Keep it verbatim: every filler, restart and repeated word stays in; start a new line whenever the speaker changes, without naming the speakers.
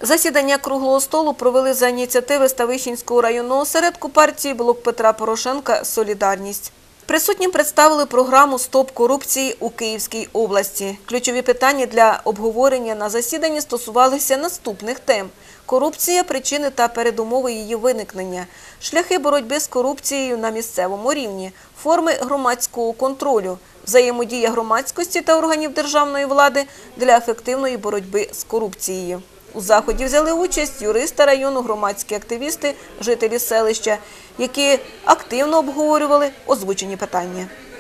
Засідання круглого столу провели за ініціативи Ставищенського районного осередку партії «Блок Петра Порошенка. Солідарність». Присутнім представили програму «Стоп корупції» у Київській області. Ключові питання для обговорення на засіданні стосувалися наступних тем – корупція, причини та передумови її виникнення, шляхи боротьби з корупцією на місцевому рівні, форми громадського контролю, взаємодія громадськості та органів державної влади для ефективної боротьби з корупцією. У заході взяли участь юристи району, громадські активісти, жителі селища, які активно обговорювали озвучені питання.